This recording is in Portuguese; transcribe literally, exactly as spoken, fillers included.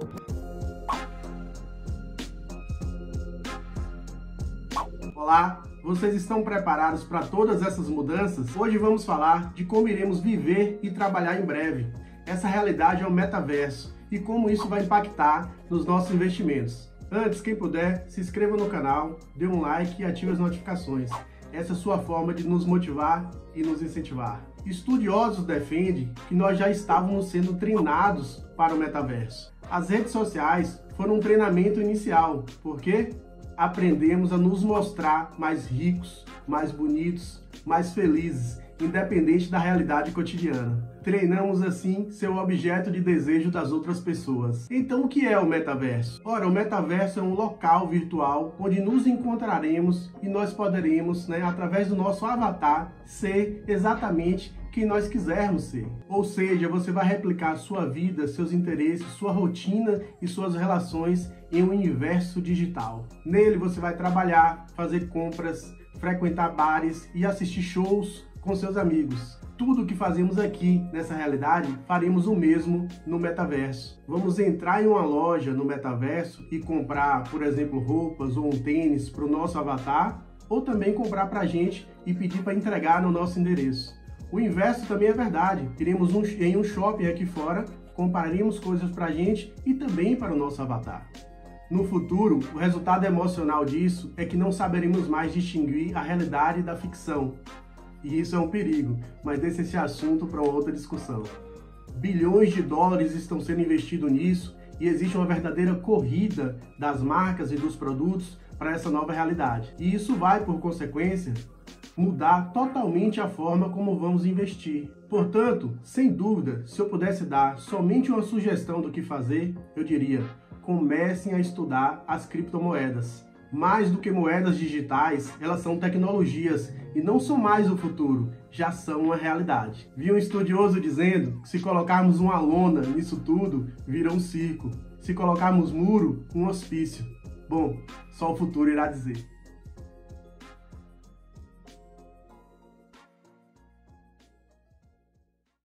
Olá, vocês estão preparados para todas essas mudanças? Hoje vamos falar de como iremos viver e trabalhar em breve. Essa realidade é o metaverso e como isso vai impactar nos nossos investimentos. Antes, quem puder, se inscreva no canal, dê um like e ative as notificações. Essa é a sua forma de nos motivar e nos incentivar. Estudiosos defendem que nós já estávamos sendo treinados para o metaverso. As redes sociais foram um treinamento inicial, porque aprendemos a nos mostrar mais ricos, mais bonitos, mais felizes, independente da realidade cotidiana. Treinamos assim ser o objeto de desejo das outras pessoas. Então o que é o metaverso? Ora, o metaverso é um local virtual onde nos encontraremos e nós poderemos, né, através do nosso avatar, ser exatamente quem nós quisermos ser. Ou seja, você vai replicar sua vida, seus interesses, sua rotina e suas relações em um universo digital. Nele você vai trabalhar, fazer compras, frequentar bares e assistir shows com seus amigos. Tudo o que fazemos aqui nessa realidade, faremos o mesmo no metaverso. Vamos entrar em uma loja no metaverso e comprar, por exemplo, roupas ou um tênis para o nosso avatar, ou também comprar para a gente e pedir para entregar no nosso endereço. O inverso também é verdade. Iremos um, em um shopping aqui fora, compraremos coisas para a gente e também para o nosso avatar. No futuro, o resultado emocional disso é que não saberemos mais distinguir a realidade da ficção. E isso é um perigo, mas deixa esse assunto para outra discussão. Bilhões de dólares estão sendo investidos nisso e existe uma verdadeira corrida das marcas e dos produtos para essa nova realidade. E isso vai, por consequência, mudar totalmente a forma como vamos investir. Portanto, sem dúvida, se eu pudesse dar somente uma sugestão do que fazer, eu diria: comecem a estudar as criptomoedas. Mais do que moedas digitais, elas são tecnologias e não são mais o futuro, já são uma realidade. Vi um estudioso dizendo que se colocarmos uma lona nisso tudo, vira um circo. Se colocarmos muro, um hospício. Bom, só o futuro irá dizer.